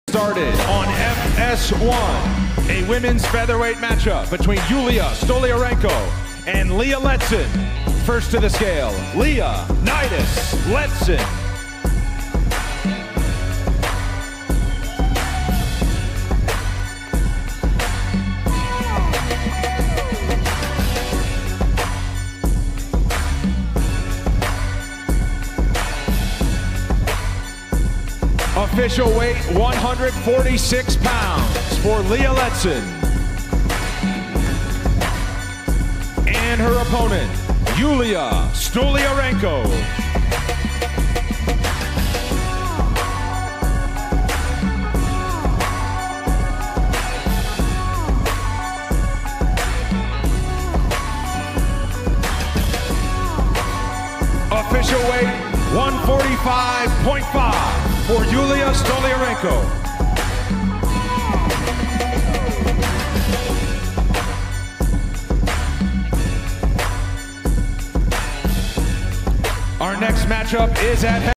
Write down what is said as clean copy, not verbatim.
Started on FS1, a women's featherweight matchup between Julija Stoliarenko and Leah Letson. First to the scale, Leonidas Letson. Official weight 146 pounds for Leah Letson. And her opponent, Julija Stoliarenko. Official weight 145.5 for Julija Stoliarenko. Our next matchup is at